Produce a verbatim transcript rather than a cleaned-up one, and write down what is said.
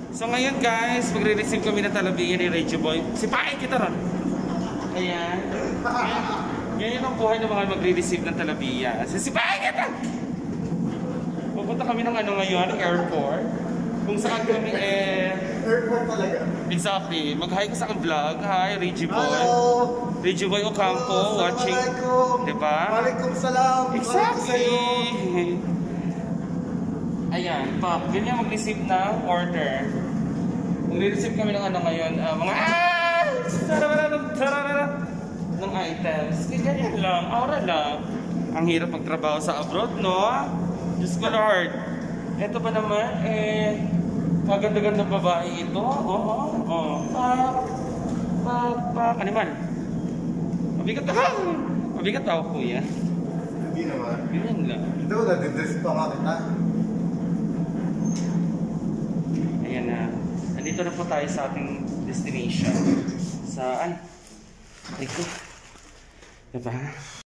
So ngayon guys, magre-receive kami ng talabiyan ni Reggie Boy. Sipain kita ron. Ayan. Ganyan ang buhay ng mga magre-receive ng talabiyan. Sisipain kita! Pupunta kami ng ano ngayon, airport. Kung saan kami eh... Airport talaga? Exactly. Mag-hi ko sa aking vlog. Hi, Reggie Boy. Hello! Reggie Boy Ocampo, watching. Diba? Waalaikumsalam. Exactly. Ayan, pa, ganyan mag-receive ng order. Mag-receive kami ng ano ngayon, uh, mga ah! Tararara, ng items. Ganyan lang, aura lang. Ang hirap magtrabaho sa abroad, no? Diyos ko Lord. Ito pa naman, eh, kaganda-ganda babae ito. Oo, oo, oo. Pa, pa, pa, kaniman. Mabigat ako. Mabigat ako, kuya. Hindi naman. Ganyan lang. Ito, nadidress pa nga kita. Ayan na. Nandito na po tayo sa ating destination. Saan? Ito. Diba?